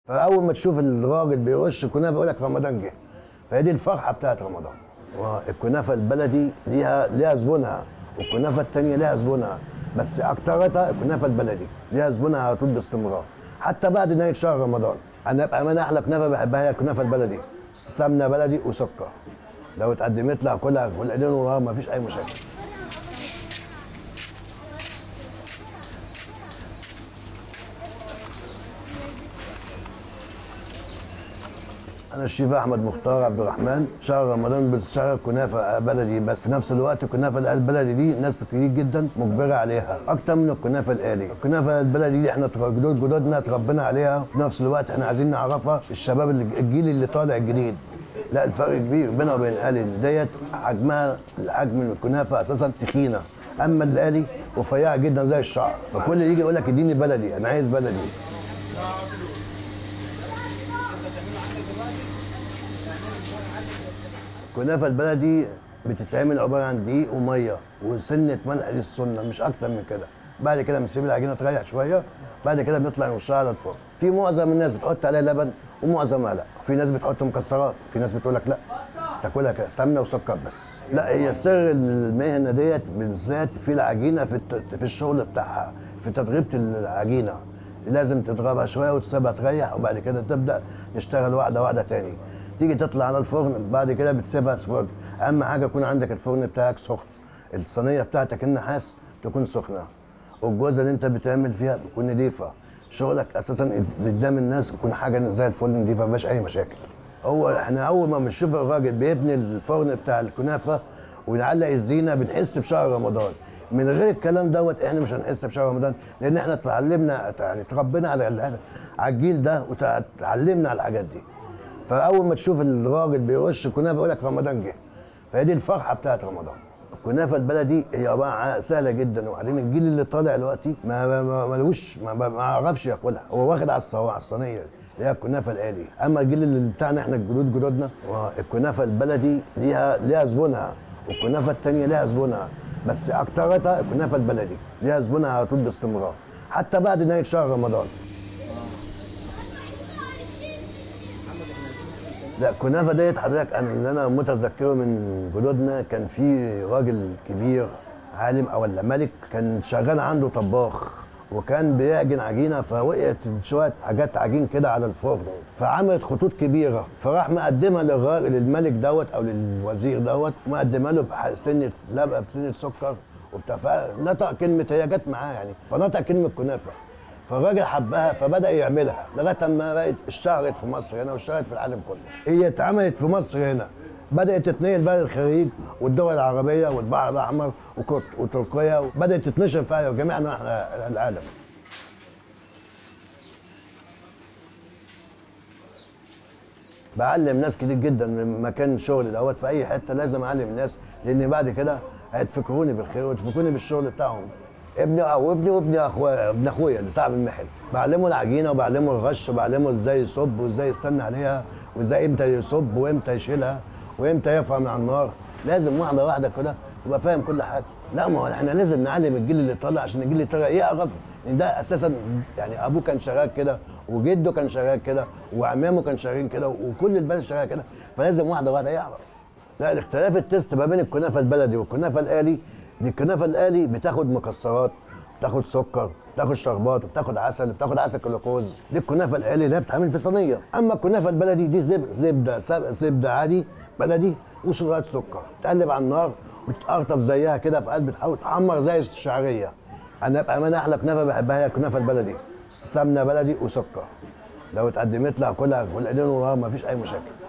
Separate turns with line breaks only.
فاول ما تشوف الراجل بيرش كنافه يقول لك رمضان جه. فهي دي الفرحه بتاعت رمضان. والكنافه البلدي ليها زبونها، والكنافه الثانيه ليها زبونها، بس اكترتها الكنافه البلدي ليها زبونها على طول باستمرار حتى بعد نهايه شهر رمضان. انا بامانه احلى كنافه بحبها هي الكنافه البلدي، سمنه بلدي وسكر. لو اتقدمت لها كلها والايدين ورا ما فيش اي مشاكل. أنا الشيف أحمد مختار عبد الرحمن. شهر رمضان بتشتغل كنافة بلدي، بس في نفس الوقت الكنافة البلدي دي ناس كتير جدا مجبرة عليها أكتر من الكنافة الآلي. الكنافة البلدي دي إحنا جدودنا اتربينا عليها، في نفس الوقت إحنا عايزين نعرفها الشباب الجيل اللي طالع جديد. لا الفرق كبير بينها وبين الآلي، ديت حجمها حجم الكنافة أساسا تخينة، أما الآلي رفيعة جدا زي الشعر. فكل اللي يجي يقول لك اديني بلدي، أنا عايز بلدي. الكنافه البلدي بتتعمل عباره عن دقيق وميه وسنه ملح للسنه، مش اكتر من كده. بعد كده بنسيب العجينه تريح شويه، بعد كده بنطلع نرشها على الفرن. في معظم الناس بتحط عليها لبن ومعظمها لا، في ناس بتحط مكسرات، في ناس بتقول لك لا تاكلها كده سمنه وسكر بس. لا هي سر المهنه ديت بالذات في العجينه، في الشغل بتاعها، في تضريبه العجينه. لازم تضربها شويه وتسيبها تريح، وبعد كده تبدا تشتغل واحده واحده تاني. تيجي تطلع على الفرن، بعد كده بتسيبها تفرن. اهم حاجه يكون عندك الفرن بتاعك سخن، الصينيه بتاعتك النحاس تكون سخنه، والجوزه اللي انت بتعمل فيها تكون نضيفه. شغلك اساسا قدام الناس يكون حاجه زي الفل نضيفه، مفيش اي مشاكل. احنا اول ما بنشوف الراجل بيبني الفرن بتاع الكنافه ويعلق الزينه بنحس بشهر رمضان. من غير الكلام دوت احنا مش هنحس بشهر رمضان، لان احنا اتعلمنا يعني اتربينا على الجيل ده وتعلمنا على الحاجات دي. فاول ما تشوف الراجل بيرش كنافه يقول لك رمضان جه. فهي دي الفرحه بتاعت رمضان. الكنافه البلدي هي عباره سهله جدا، وبعدين الجيل اللي طالع دلوقتي ملوش ما يعرفش ياكلها، هو واخد على الصينيه اللي هي الكنافه الالي. اما الجيل اللي بتاعنا احنا جدودنا الكنافه البلدي ليها زبونها، والكنافه الثانيه ليها زبونها، بس اكترتها الكنافه البلدي ليها زبونها على طول باستمرار حتى بعد نهايه شهر رمضان. لا الكنافه ديت حضرتك اللي انا متذكره من جدودنا، كان في راجل كبير عالم او ولا ملك كان شغال عنده طباخ، وكان بيعجن عجينه، فوقعت شويه حاجات عجين كده على الفرن، فعملت خطوط كبيره، فراح مقدمها للملك دوت او للوزير دوت، مقدمها له بسنه لبقه بسنه سكر وبتاع، فنطق كلمه، هي جت معاه يعني، فنطق كلمه كنافه. فالراجل حبها فبدا يعملها لغايه ما بقت اشتهرت في مصر هنا واشتهرت في العالم كله. هي اتعملت في مصر هنا، بدات تتنقل بقى للخليج والدول العربيه والبحر الاحمر وتركيا، وبدات تتنشر فيها جميع العالم. بعلم ناس كتير جدا من مكان شغلي دوت، في اي حته لازم اعلم الناس، لان بعد كده هيتفكروني بالخير ويتفكروني بالشغل بتاعهم. ابن اخويا اللي صاحب المحل، بعلمه العجينه وبعلمه الغش وبعلمه ازاي يصب وازاي يستنى عليها وازاي امتى يصب وامتى يشيلها وامتى يرفع من على النار. لازم واحده واحده كده يبقى فاهم كل حاجه. لا ما هو احنا لازم نعلم الجيل اللي طالع، عشان الجيل اللي طالع يعرف ان ده اساسا يعني ابوه كان شغال كده وجده كان شغال كده وعمامه كان شغالين كده وكل البلد شغال كده، فلازم واحده واحده يعرف. لا الاختلاف التست ما بين الكنافه البلدي والكنافه الالي، دي الكنافه الالي بتاخد مكسرات، بتاخد سكر، بتاخد شربات، بتاخد عسل، بتاخد عسل كلوكوز. دي الكنافه الالي اللي هي بتتعمل في صينيه. اما الكنافه البلدي دي زبده عادي بلدي وشويه سكر، تقلب على النار وتتقرطف زيها كده في قلب، تحاول تحمر زي الشعريه. انا بامانه احلى كنافه بحبها هي الكنافه البلدي، سمنه بلدي وسكر. لو اتقدمت لها كلها والايدين ورا ما فيش اي مشاكل.